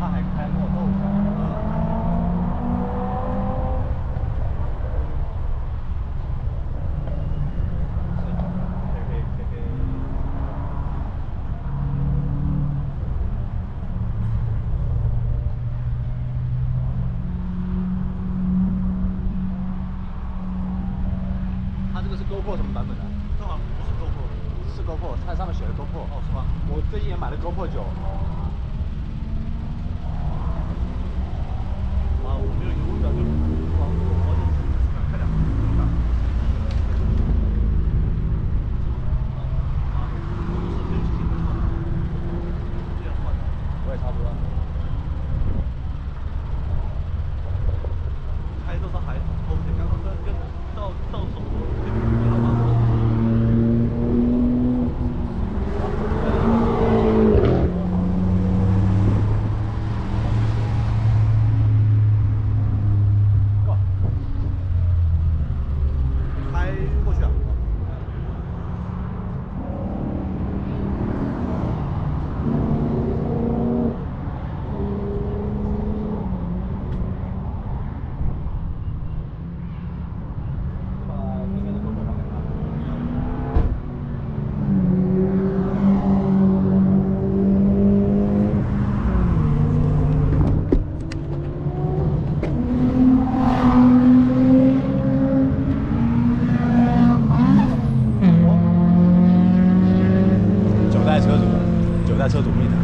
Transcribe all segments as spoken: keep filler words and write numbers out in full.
他还开跟我斗一下。可以可以可以。它这个是 GoPro 什么版本的？ 这好像不是 GoPro， 是 GoPro， 它上面写的 GoPro。 哦，是吗？ 我最近也买了 GoPro 九。 啊，我没有一个目标，就是往我就想开两个这么大。啊，我就是六七斤的换的，这样换的。 我也差不多。 开多少还 OK， 刚刚跟跟到到手跟跟老板说。开过去啊！ 把那边的 GoPro 还给他。九代车主，九代车主密谈。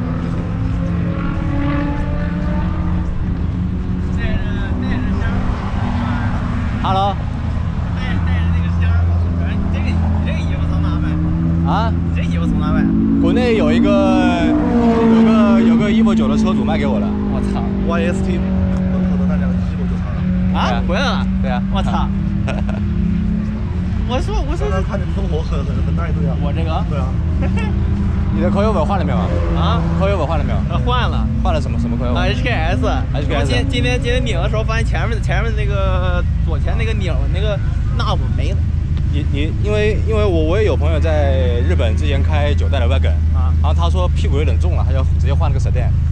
带着带着箱， Hello。 带带着那个箱，反正你这个你这个衣服从哪买？ 啊？ 你这衣服从哪买？ 国内有一个有个有个 Evo 九的车主卖给我的。 我操！ Y S T 门口的那辆衣服就擦了。 啊，回来了！ 对啊。 我操！我说我说刚刚看你喷火很很很大一堆啊。 我这个对啊。 你的口油本换了没有啊？ 啊， 口油本换了没有？ 呃换了。 换了什么什么口油本 H K S。 H K S 我今今天今天拧的时候发现前面前面那个左前那个钮那个 knob 没了。 你你因为因为我我也有朋友在日本之前开九代的 wagon 啊， 然后他说屁股有点重了，他就直接换了个 sedan。